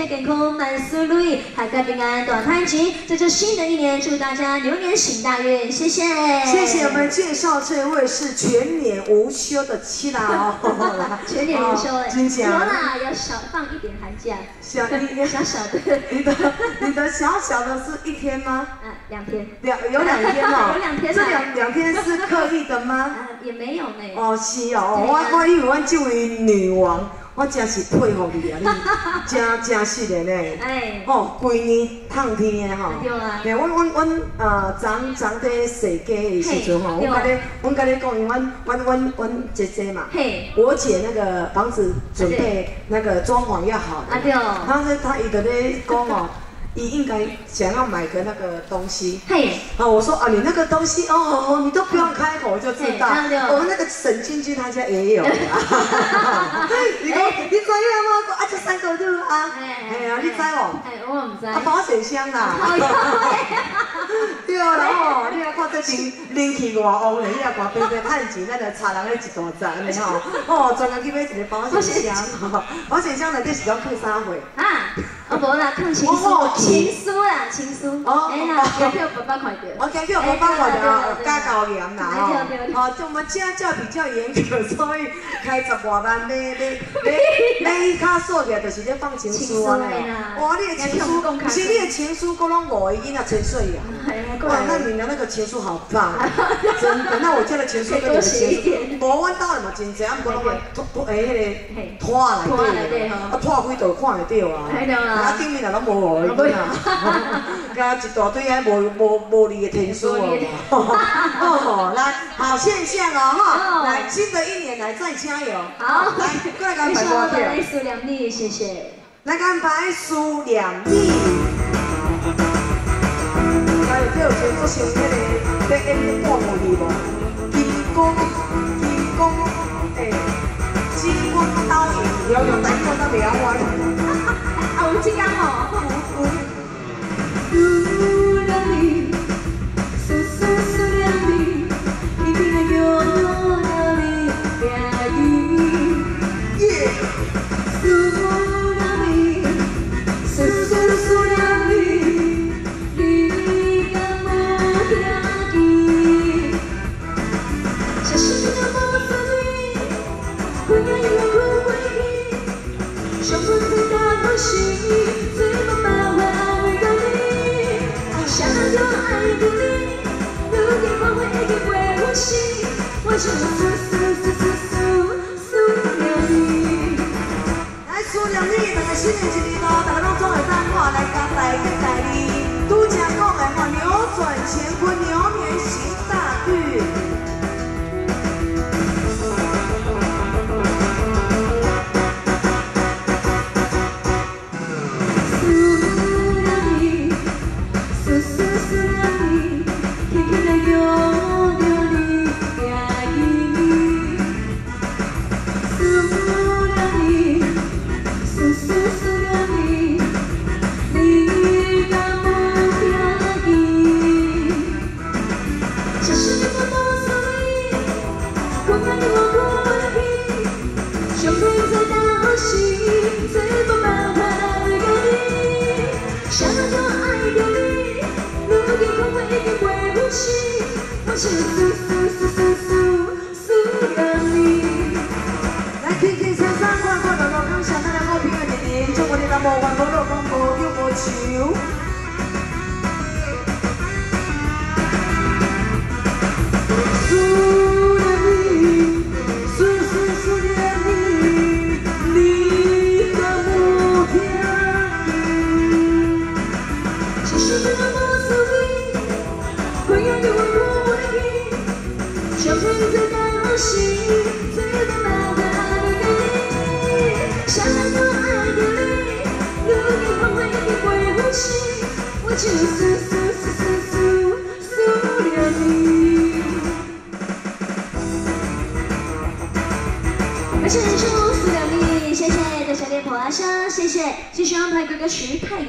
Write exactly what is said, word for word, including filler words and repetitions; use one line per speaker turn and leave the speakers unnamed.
健康，万事如意，阖家平安，大赚钱。这就新的一年，祝大家牛年行大运，谢谢。
谢谢我们介绍这位是全年无休的七啦哦，
全年无休哎，
真假？
有啦，要少放一点寒假。
小你
小小的，
你的你的小小的是一天吗？
嗯，两天。
两有两天哦，
有两天。
这两两天是刻意的吗？
也没有呢。
哦，是哦，我我以为阮这位女王。 我真是佩服你啊！你真真实的呢。哎。哦，规年烫天的吼。对啊。对，阮阮阮呃，昨昨在设计的时阵吼，阮甲你，阮甲你讲，因为阮阮阮阮姐姐嘛。嘿。我姐那个房子准备那个装潢要好的。啊对哦。她说她伊个咧讲哦。 你应该想要买个那个东西，嘿，啊，我说啊，你那个东西哦，你都不用开口就知道，我们那个沈君君他家也有啊。你讲你知影吗？啊，这三个对啊，哎呀，你知无？哎，我唔知。啊，保险箱啦。对啦吼，你啊看这人人气偌旺嘞，你啊看平平趁钱，咱就差人咧一大扎安尼吼，哦，专门去买一个保险箱，保险箱内底是要放啥货？啊，哦无啦，放情书。 情书啦，情书。哦，哎啦，钞票爸爸看到。我钞票爸爸看到，加高盐啦吼。哦，就我们家教比较严格，所以开十外万买买买买一卡锁起来，就是咧放情书啊。哇，你的情书，其实你的情书，够拢五个囡仔千岁呀。哇，那你的那个情书好棒，真的。那我家的情书跟你的情书，无阮兜的嘛真济，啊，不过拢拖拖诶，迄个拖内底，啊拖几道看会到啊。啊，顶面也拢无五个囡仔。 加一大堆啊，无无无理的天书哦，来，好现象哦哈，来，新的一年来再加油，好，来，过来安排歌曲，
来数两粒，谢谢，
来安排数两粒，还有这有前做成迄个在演半模拟无，金光金光，诶，金光刀影，了了，大家都袂晓玩，
啊，有这间哦。 数两粒，数数数两粒，轻轻地摇了你背影。耶！数两粒，数数数两粒，你敢无听见？小心地摸索你，不要因为误会你，伤痕最大的心，最慢慢慢会改变。 想要爱的你，如今光辉已经归我心，我只能数数数数数数两粒。
来数两粒，大家新年一年咯，大家拢总会当看来讲来跟来哩。拄则讲的吼，扭转乾坤，牛年行大运。 数数数数数数两粒，来轻轻松松看看，乐乐感谢咱两个平安一年，祝我哋人无怨无恼，讲无忧无愁。数两粒，数数数两粒，你敢无听见？其实这无所谓，快要给我。 伤痕最大的心，最慢慢的改变。想要爱的你，如今光辉已经归我心，我只能数数数数数数两粒。而且数数两粒，谢谢的小猎婆阿生，谢谢，继续安排哥哥徐太。